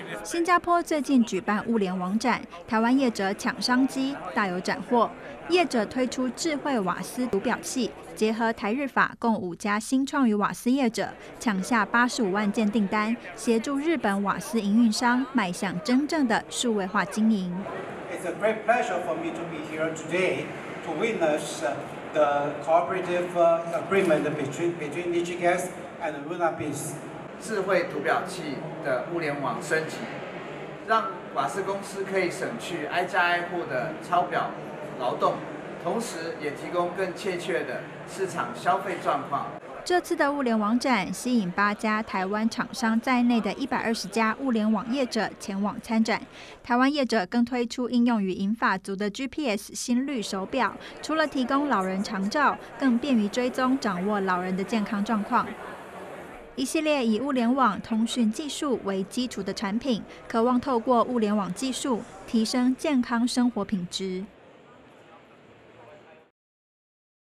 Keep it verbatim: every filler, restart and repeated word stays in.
新加坡最近举办物联网展，台湾业者抢商机，大有斩获。业者推出智慧瓦斯读表器，结合台日法，共五家新创与瓦斯业者抢下八十五万件订单，协助日本瓦斯营运商迈向真正的数位化经营。 It's a great pleasure for me to be here today to witness the cooperative agreement between between Nichigas and Runabis. 智慧读表器的物联网升级，让瓦斯公司可以省去挨家挨户的抄表劳动，同时也提供更切切的市场消费状况。 这次的物联网展吸引八家台湾厂商在内的一百二十家物联网业者前往参展。台湾业者更推出应用于银发族的 G P S 心率手表，除了提供老人长照，更便于追踪掌握老人的健康状况。一系列以物联网通讯技术为基础的产品，渴望透过物联网技术提升健康生活品质。